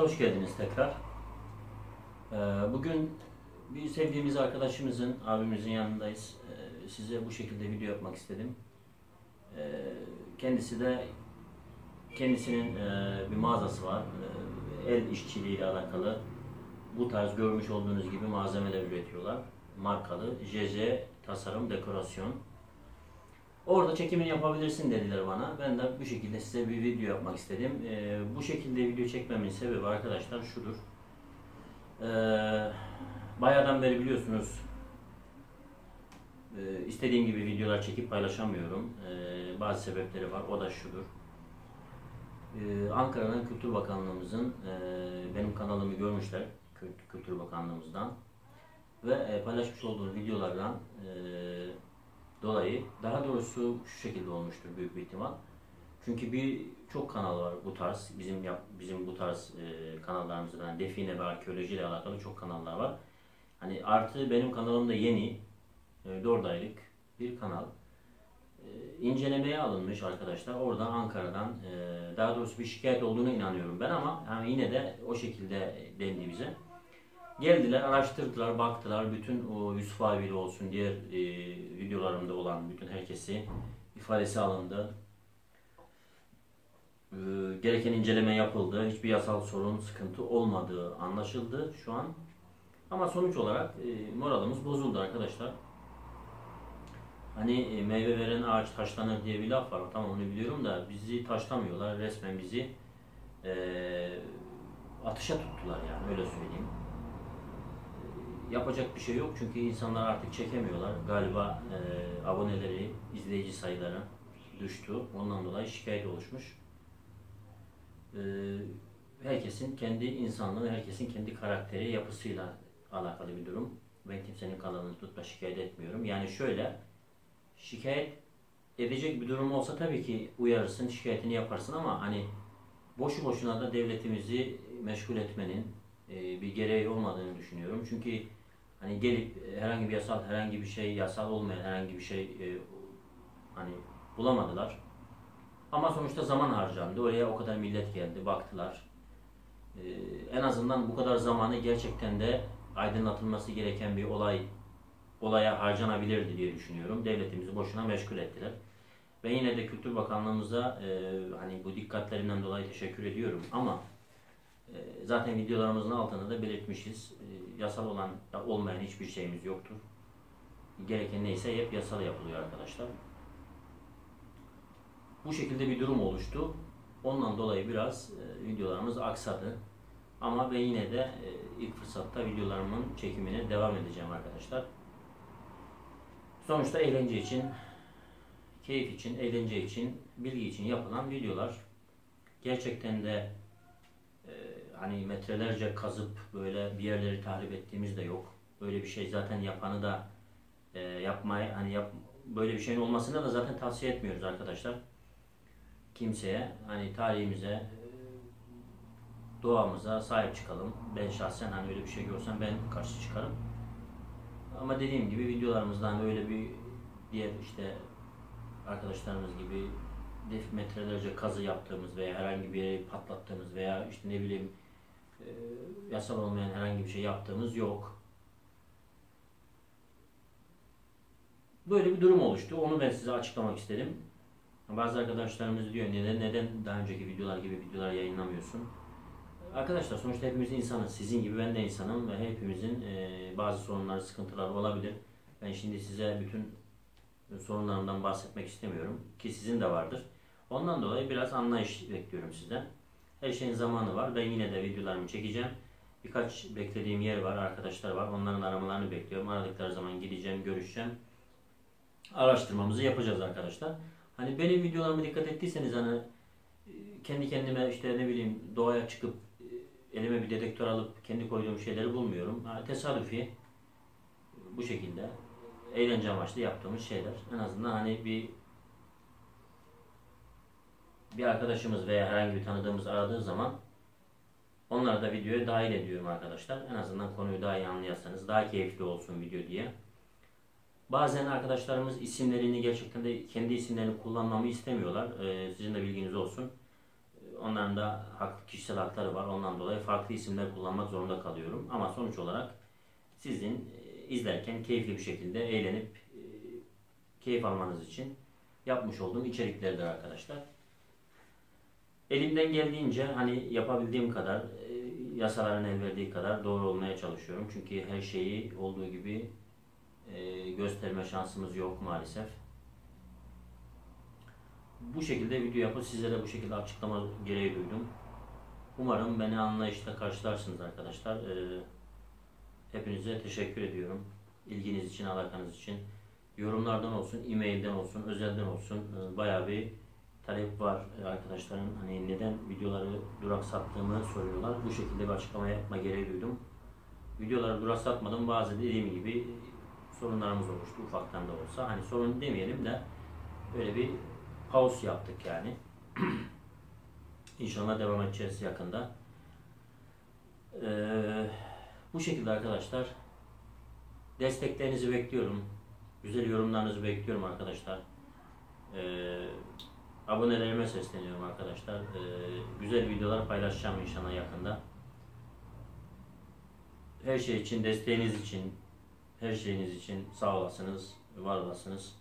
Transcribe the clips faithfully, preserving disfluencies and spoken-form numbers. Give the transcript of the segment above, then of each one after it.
hoş geldiniz tekrar. Ee, Bugün bir sevdiğimiz arkadaşımızın, abimizin yanındayız. Ee, Size bu şekilde video yapmak istedim. Ee, Kendisi de kendisinin e, bir mağazası var. Ee, El işçiliği ile alakalı bu tarz görmüş olduğunuz gibi malzemeler üretiyorlar. Markalı J J Tasarım Dekorasyon. Orada çekimini yapabilirsin dediler bana. Ben de bu şekilde size bir video yapmak istedim. Ee, bu şekilde video çekmemin sebebi arkadaşlar şudur. Ee, Bayağıdan beri biliyorsunuz e, istediğim gibi videolar çekip paylaşamıyorum. Ee, bazı sebepleri var. O da şudur. Ee, Ankara'nın Kültür Bakanlığımızın e, benim kanalımı görmüşler. Kültür Bakanlığımızdan. Ve e, paylaşmış olduğum videolardan e, dolayı, daha doğrusu şu şekilde olmuştur büyük bir ihtimal. Çünkü bir çok kanal var bu tarz, bizim yap, bizim bu tarz e, kanallarımızda, yani define ve arkeoloji ile alakalı çok kanallar var. Hani artı benim kanalım da yeni, e, dört aylık bir kanal. E, incelemeye alınmış arkadaşlar. Oradan Ankara'dan, e, daha doğrusu bir şikayet olduğuna inanıyorum ben, ama yani yine de o şekilde dendi bize. Geldiler, araştırdılar, baktılar. Bütün o Yusuf abiyle olsun, diğer e, videolarımda olan bütün herkesi ifadesi alındı. E, gereken inceleme yapıldı. Hiçbir yasal sorun, sıkıntı olmadığı anlaşıldı şu an. Ama sonuç olarak e, moralimiz bozuldu arkadaşlar. Hani e, meyve veren ağaç taşlanır diye bir laf var. Tamam, onu biliyorum da bizi taşlamıyorlar. Resmen bizi e, atışa tuttular, yani öyle söyleyeyim. Yapacak bir şey yok çünkü insanlar artık çekemiyorlar. Galiba e, aboneleri, izleyici sayıları düştü. Ondan dolayı şikayet oluşmuş. E, herkesin kendi insanlığı, herkesin kendi karakteri, yapısıyla alakalı bir durum. Ben kimsenin kanalını tutup da şikayet etmiyorum. Yani şöyle, şikayet edecek bir durum olsa tabii ki uyarırsın, şikayetini yaparsın, ama hani boşu boşuna da devletimizi meşgul etmenin e, bir gereği olmadığını düşünüyorum. Çünkü hani gelip herhangi bir yasal, herhangi bir şey, yasal olmayan herhangi bir şey e, hani bulamadılar. Ama sonuçta zaman harcandı. Oraya o kadar millet geldi, baktılar. E, en azından bu kadar zamanı gerçekten de aydınlatılması gereken bir olay olaya harcanabilirdi diye düşünüyorum. Devletimizi boşuna meşgul ettiler. Ben yine de Kültür Bakanlığımıza e, hani bu dikkatlerinden dolayı teşekkür ediyorum, ama e, zaten videolarımızın altında da belirtmişiz. E, yasal olan, olmayan hiçbir şeyimiz yoktur. Gereken neyse hep yasal yapılıyor arkadaşlar. Bu şekilde bir durum oluştu. Ondan dolayı biraz e, videolarımız aksadı. Ama ben yine de e, ilk fırsatta videolarımın çekimine devam edeceğim arkadaşlar. Sonuçta eğlence için, keyif için, eğlence için, bilgi için yapılan videolar. Gerçekten de e, hani metrelerce kazıp böyle bir yerleri tahrip ettiğimiz de yok. Böyle bir şey zaten yapanı da e, yapmaya, hani yap, böyle bir şeyin olmasını da zaten tavsiye etmiyoruz arkadaşlar. Kimseye, hani tarihimize, e, doğamıza sahip çıkalım. Ben şahsen hani öyle bir şey görsem ben karşı çıkarım. Ama dediğim gibi videolarımızdan öyle bir diğer işte arkadaşlarımız gibi def metrelerce kazı yaptığımız veya herhangi bir yeri patlattığımız veya işte ne bileyim e, yasal olmayan herhangi bir şey yaptığımız yok. Böyle bir durum oluştu. Onu ben size açıklamak istedim. Bazı arkadaşlarımız diyor, neden neden daha önceki videolar gibi videolar yayınlamıyorsun? Arkadaşlar sonuçta hepimiz insanız. Sizin gibi ben de insanım ve hepimizin e, bazı sorunları, sıkıntıları olabilir. Ben şimdi size bütün sorunlarımdan bahsetmek istemiyorum ki sizin de vardır. Ondan dolayı biraz anlayış bekliyorum sizden. Her şeyin zamanı var. Ben yine de videolarımı çekeceğim. Birkaç beklediğim yer var, arkadaşlar var. Onların aramalarını bekliyorum. Aradıkları zaman gideceğim, görüşeceğim. Araştırmamızı yapacağız arkadaşlar. Hani benim videolarıma dikkat ettiyseniz, hani kendi kendime işte ne bileyim doğaya çıkıp elime bir dedektör alıp kendi koyduğum şeyleri bulmuyorum. Yani tesadüfi bu şekilde eğlence amaçlı yaptığımız şeyler. En azından hani bir bir arkadaşımız veya herhangi bir tanıdığımız aradığı zaman onları da videoya dahil ediyorum arkadaşlar. En azından konuyu daha iyi anlayarsanız, daha keyifli olsun video diye. Bazen arkadaşlarımız isimlerini gerçekten de kendi isimlerini kullanmamı istemiyorlar. Ee, sizin de bilginiz olsun. onların da hak, kişisel hakları var. Ondan dolayı farklı isimler kullanmak zorunda kalıyorum. Ama sonuç olarak sizin e, izlerken keyifli bir şekilde eğlenip e, keyif almanız için yapmış olduğum içeriklerdir arkadaşlar. Elimden geldiğince hani yapabildiğim kadar e, yasaların el verdiği kadar doğru olmaya çalışıyorum. Çünkü her şeyi olduğu gibi e, gösterme şansımız yok maalesef. Bu şekilde video yapıp sizlere bu şekilde açıklama gereği duydum. Umarım beni anlayışla karşılarsınız arkadaşlar. E, hepinize teşekkür ediyorum. İlginiz için, alakanız için. Yorumlardan olsun, e-mailden olsun, özelden olsun e, bayağı bir talep var arkadaşların. Hani neden videoları duraksattığımı soruyorlar. Bu şekilde bir açıklama yapma gereği duydum. Videoları duraksatmadım. Bazı dediğim gibi sorunlarımız oluştu ufaktan da olsa. Hani sorun demeyelim de böyle bir pause yaptık yani. İnşallah devam edeceğiz yakında. Ee, bu şekilde arkadaşlar. Desteklerinizi bekliyorum. Güzel yorumlarınızı bekliyorum arkadaşlar. Ee, abonelerime sesleniyorum arkadaşlar. Ee, güzel videolar paylaşacağım inşallah yakında. Her şey için, desteğiniz için, her şeyiniz için sağ olasınız, var olasınız.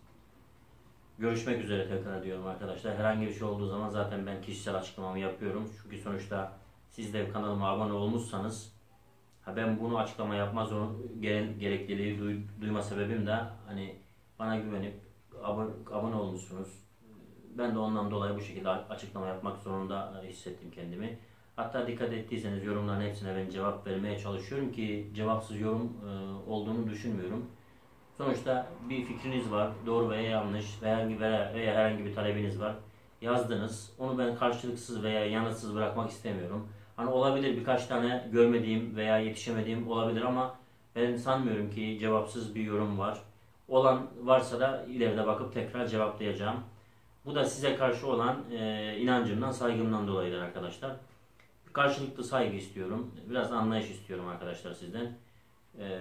Görüşmek üzere tekrar diyorum arkadaşlar. Herhangi bir şey olduğu zaman zaten ben kişisel açıklamamı yapıyorum. Çünkü sonuçta siz de kanalıma abone olmuşsanız, ha ben bunu açıklama yapma zorun, gerekliliği duy, duyma sebebim de hani bana güvenip abone, abone olmuşsunuz. Ben de ondan dolayı bu şekilde açıklama yapmak zorunda hissettim kendimi. Hatta dikkat ettiyseniz yorumların hepsine ben cevap vermeye çalışıyorum ki cevapsız yorum e, olduğunu düşünmüyorum. Sonuçta bir fikriniz var, doğru veya yanlış veya, veya, veya herhangi bir talebiniz var. Yazdınız, onu ben karşılıksız veya yanıtsız bırakmak istemiyorum. Hani olabilir birkaç tane görmediğim veya yetişemediğim olabilir ama ben sanmıyorum ki cevapsız bir yorum var. Olan varsa da ileride bakıp tekrar cevaplayacağım. Bu da size karşı olan e, inancımdan, saygımdan dolayıdır arkadaşlar. Karşılıklı saygı istiyorum. Biraz anlayış istiyorum arkadaşlar sizden. E,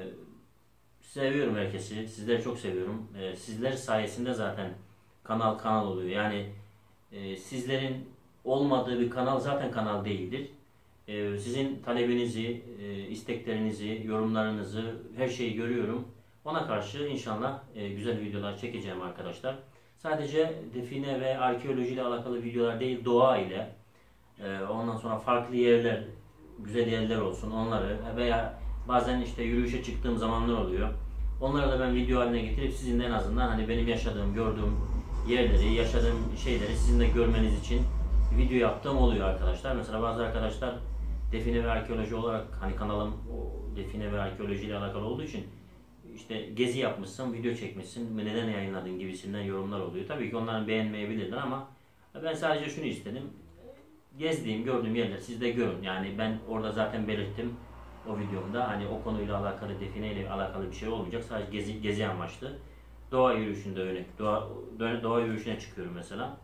seviyorum herkesi. Sizleri çok seviyorum. E, sizler sayesinde zaten kanal kanal oluyor. Yani e, sizlerin olmadığı bir kanal zaten kanal değildir. E, sizin talebinizi, e, isteklerinizi, yorumlarınızı, her şeyi görüyorum. Ona karşı inşallah e, güzel videolar çekeceğim arkadaşlar. Sadece define ve arkeoloji ile alakalı videolar değil, doğa ile e, ondan sonra farklı yerler, güzel yerler olsun onları veya bazen işte yürüyüşe çıktığım zamanlar oluyor. Onları da ben video haline getirip sizin de en azından hani benim yaşadığım, gördüğüm yerleri, yaşadığım şeyleri sizin de görmeniz için video yaptığım oluyor arkadaşlar. Mesela bazı arkadaşlar define ve arkeoloji olarak hani kanalım o define ve arkeoloji ile alakalı olduğu için işte gezi yapmışsın, video çekmişsin, neden yayınladın gibisinden yorumlar oluyor. Tabii ki onların beğenmeyebilirler ama ben sadece şunu istedim. Gezdiğim, gördüğüm yerler siz de görün. Yani ben orada zaten belirttim o videomda. Hani o konuyla alakalı, defineyle alakalı bir şey olmayacak. Sadece gezi, gezi amaçlı. Doğa yürüyüşünde örnek. Doğa, doğa yürüyüşüne çıkıyorum mesela.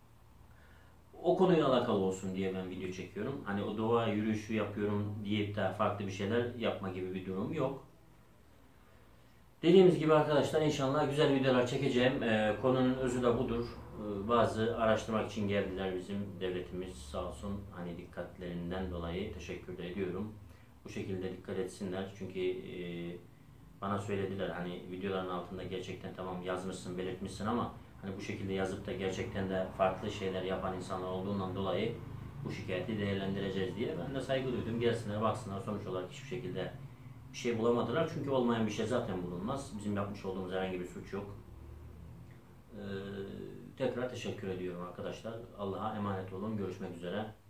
O konuyla alakalı olsun diye ben video çekiyorum. Hani o doğa yürüyüşü yapıyorum deyip de farklı bir şeyler yapma gibi bir durum yok. Dediğimiz gibi arkadaşlar inşallah güzel videolar çekeceğim. Ee, konunun özü de budur. Ee, bazı araştırmak için geldiler bizim devletimiz sağ olsun. Hani dikkatlerinden dolayı teşekkür de ediyorum. Bu şekilde dikkat etsinler. Çünkü e, bana söylediler hani videoların altında gerçekten tamam yazmışsın, belirtmişsin ama hani bu şekilde yazıp da gerçekten de farklı şeyler yapan insanlar olduğundan dolayı bu şikayeti değerlendireceğiz diye. Ben de saygı duydum. Gelsinler, baksınlar. Sonuç olarak hiçbir şekilde bir şey bulamadılar. Çünkü olmayan bir şey zaten bulunmaz. Bizim yapmış olduğumuz herhangi bir suç yok. Ee, tekrar teşekkür ediyorum arkadaşlar. Allah'a emanet olun. Görüşmek üzere.